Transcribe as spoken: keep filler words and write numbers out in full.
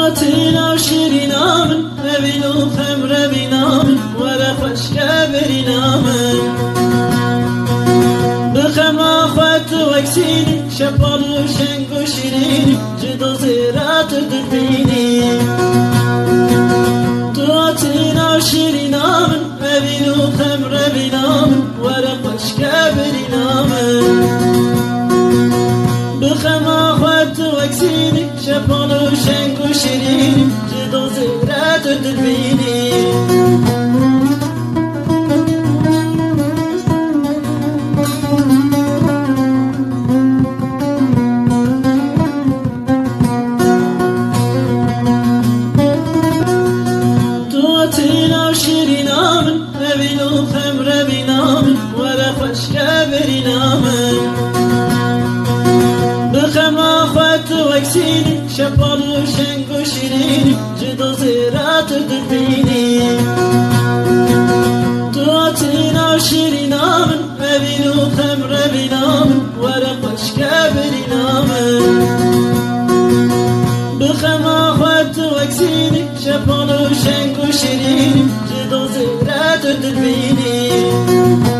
توتينا وشيرينا من أبينو خمر بينا من ورا خشكا برينا من بخما خوات وكسيني شبال وشنق وشيريني جدو زيرات دربيني توتينا وشيرينا من أبينو خمر بينا من ورا خشكا برينا من بخما خوات وكسيني شبال وشنق وشيريني جدو زيرات دربيني توتينا وشيرينا من أبينو خمر بينا من ورا خشكا برينا من بخما خوات وكسيني شبال وشنق وشيريني جدو زيرات دربيني توتينا وشيرينا من أبينو خمر بينا من ورا خشكا برينا من بخما خوات وكسيني شبال وشنق وشيريني جدو زيرات دربيني